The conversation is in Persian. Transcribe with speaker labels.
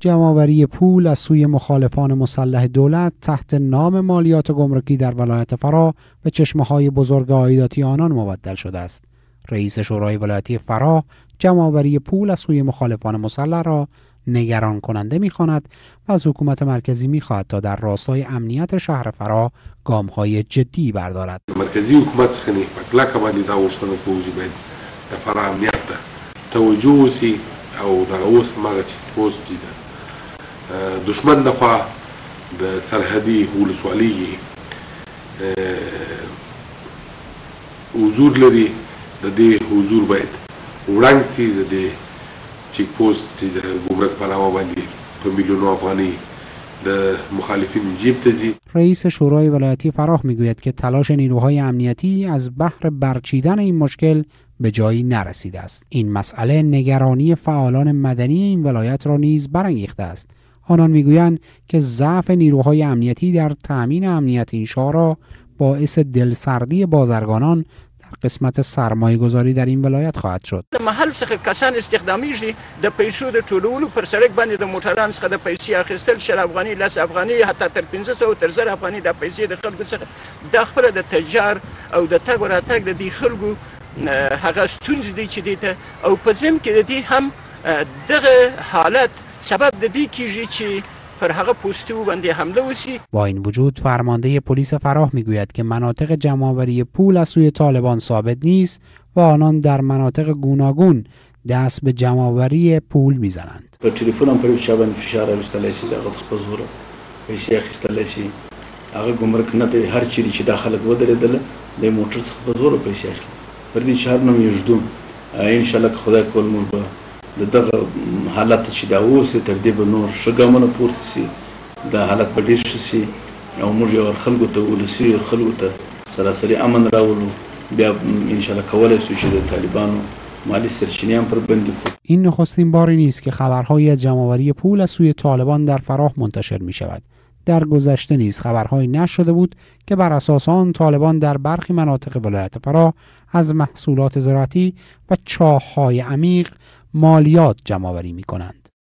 Speaker 1: جمع‌آوری پول از سوی مخالفان مسلح دولت تحت نام مالیات گمرکی در ولایت فراه به چشمه‌های بزرگ عایداتی آنان مبدل شده است. رئیس شورای ولایتی فراه جمع‌آوری پول از سوی مخالفان مسلح را نگران کننده می‌خواند و از حکومت مرکزی می‌خواهد تا در راستای امنیت شهر فراه گام‌های جدی بردارد.
Speaker 2: مرکزی حکومت څخه نه پکلا کبالي دا غوښتنه کوي چې باید د فراه امنیت ته توجه وشي او دا اوس هغه چې پوسټ دي دشمن دغه د سرحدي ولسوالۍ حضور لري د دې حضور باید وړاندې سي د دې چیک پوسټ چې د ګمرک په علاوه باندې په میلیونو افغانۍ د مخالفین جیب ته ځي.
Speaker 1: رئیس شورای ولایتی فراه میگوید که تلاش نیروهای امنیتی از بهر برچیدن این مشکل به جایی نرسیده است. این مسئله نگرانی فعالان مدنی این ولایت را نیز برانگیخته است. آنان میگویند که ضعف نیروهای امنیتی در تأمین امنیت این شهر باعث دلسردی بازرگانان در قسمت سرمایه گذاری در این ولایت خواهد شد.
Speaker 3: محل څخه کسان استخدامیږي د پیسو د ټولولو پر سړک باندې د موټران څخه د پیسې اخیستل 10 افغانۍ 10 افغانۍ حتی تر 1500 تر 1000 افغانۍ د پیسې د خلکو څخه د خپل د تجار او د تګ وراتګ د دې خلکو هغه ستونزې دي چې دي ته او په ځم کې د دې هم دغه حالت سبب د دې کیږي چې پر هغه پوستو باندې حمله وشي.
Speaker 1: با این وجود فرمانده پلیس فراه میگوید که مناطق جمع‌آوری پول از سوی طالبان ثابت نیست و آنان در مناطق گوناگون دست به جمع‌آوری پول میزنند.
Speaker 4: په ټلیفون هم پر چا باندې فشار راوستلی شي دغه څخه په زوره پیسې اخیستلی شي هغه ګمرک نه دی هر چیرې چې دا خلک ودرېدله د موټر څخه په زوره پیسې اخلي پر دې شهر نه یږدو انشاءالله که خدای کول موږ به دغه حالت چې دا اوس تر دې به نور ښه ګامونه پورته سي دا حالت به ډېر ښه سي او موږ یو خلکو ته ولسي خلکو ته سراسري امن راولو بیا انشاءالله کولی شو چې د طالبانو مالی سرچینې هم پر بندي کړو.
Speaker 1: این نخستین باری نیست که خبرهایی از جمع‌آوری پول از سوی طالبان در فراه منتشر می شود. در گذشته نیز خبرهایی نشر شده بود که بر اساس آن طالبان در برخی مناطق ولایت فراه از محصولات زراعتی و چاه‌های عمیق مالیات جمع‌آوری می‌کنند.